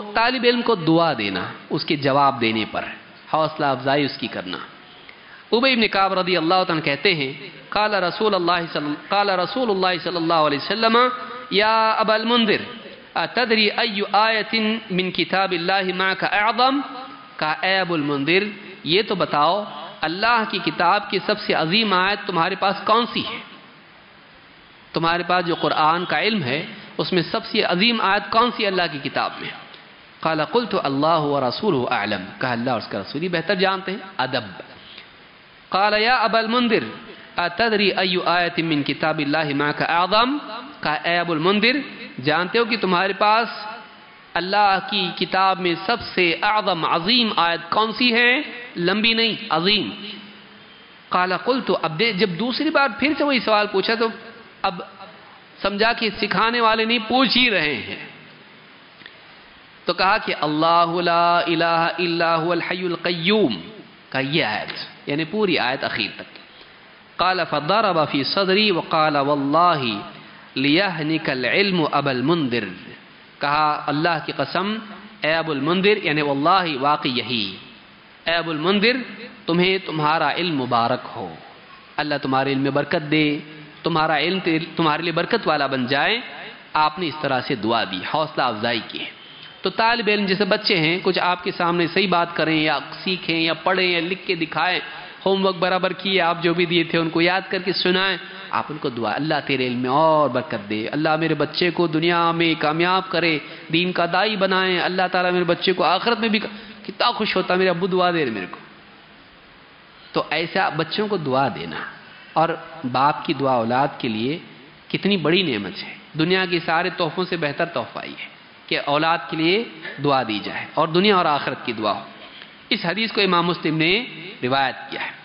طالب علم کو دعا دینا اس کے جواب دینے پر، حوصلہ افزائی اس کی کرنا۔ ابی بن کعب رضی اللہ عنہ کہتے ہیں قال رسول اللہ صلی اللہ علیہ وسلم یا ابا المنذر اتدری ای آیت من کتاب اللہ معک اعظم، کہا اے ابو المنذر یہ تو بتاؤ اللہ کی کتاب کی سب سے عظیم آیت تمہارے پاس کون سی ہے؟ تمہارے پاس جو قرآن کا علم ہے اس میں سب سے عظیم آیت کون سی اللہ کی کتاب میں؟ قال قلت اللہ ورسولہ اعلم، کہا اللہ اور اس کا رسول ہی بہتر جانتے ہیں، ادب۔ قال یا ابا المنذر اتدری ای آیت من کتاب اللہ معک اعظم، کہا اے ابو المنذر جانتے ہو کہ تمہارے پاس اللہ کی کتاب میں سب سے اعظم عظیم آیت کون سی ہے؟ لمبی نہیں، عظیم۔ قال قلت، اب جب دوسری بار پھر سے وہی سوال پوچھا تو اب سمجھا کہ سکھانے والے نہیں پوچھ ہی رہے ہیں، تو کہا کہ اللہ لا الہ الا هو الحی القیوم کا یہ آیت، یعنی پوری آیت اخیر تک۔ قال فضرب فی صدری وقال واللہ لیہنک العلم ابا المنذر، کہا اللہ کی قسم اے ابو المنذر، یعنی واللہ واقعی یہی، اے ابو المنذر تمہیں تمہارا علم مبارک ہو، اللہ تمہارے علم میں برکت دے، تمہارا علم تمہارے لیے برکت والا بن جائے۔ آپ نے اس طرح سے دعا دی، حوصلہ افزائی کی۔ تو طالب علم جیسے بچے ہیں کچھ آپ کے سامنے صحیح بات کریں یا سیکھیں یا پڑھیں یا لکھ کے دکھائیں، ہوم ورک برابر کیے آپ جو بھی دیے تھے ان کو یاد کر کے سنائیں، آپ ان کو دعا اللہ تیرے علم میں اور برکت دے، اللہ میرے بچے کو دنیا میں کامیاب کرے، دین کا داعی بنائے، اللہ تعالیٰ میرے بچے کو آخرت میں بھی کتنا خوش ہوتا میرے ابو دعا دے رہے میرے کو۔ تو ایسا بچوں کو دعا دینا، اور باپ کی دعا اولاد کے لیے کتنی بڑی نعمت ہے، دنیا کے سارے تحفوں سے بہتر تحفہ یہ ہے کہ اولاد کے لیے دعا دی جائے اور دنیا اور آخرت کی دعا ہو۔ اس حدیث کو امام مسلم نے روایت کیا ہے۔